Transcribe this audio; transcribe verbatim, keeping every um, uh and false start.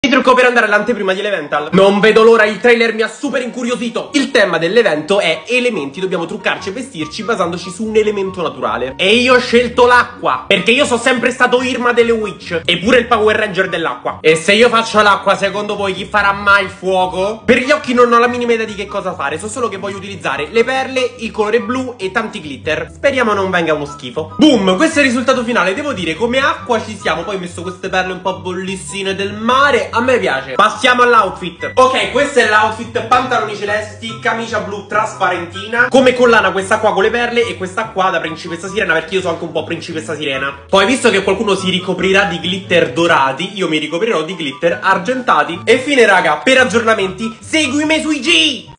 Il trucco per andare all'anteprima di Elemental. Non vedo l'ora, il trailer mi ha super incuriosito. Il tema dell'evento è elementi, dobbiamo truccarci e vestirci basandoci su un elemento naturale. E io ho scelto l'acqua, perché io sono sempre stato Irma delle Witch e pure il Power Ranger dell'acqua. E se io faccio l'acqua, secondo voi chi farà mai il fuoco? Per gli occhi non ho la minima idea di che cosa fare, so solo che voglio utilizzare le perle, il colore blu e tanti glitter. Speriamo non venga uno schifo. Boom, questo è il risultato finale. Devo dire, come acqua ci siamo. Poi ho messo queste perle un po' bollissime del mare. A me piace. Passiamo all'outfit. Ok, questo è l'outfit: pantaloni celesti, camicia blu trasparentina, come collana questa qua con le perle e questa qua da principessa sirena, perché io sono anche un po' principessa sirena. Poi, visto che qualcuno si ricoprirà di glitter dorati, io mi ricoprirò di glitter argentati. E fine raga, per aggiornamenti seguimi su I G.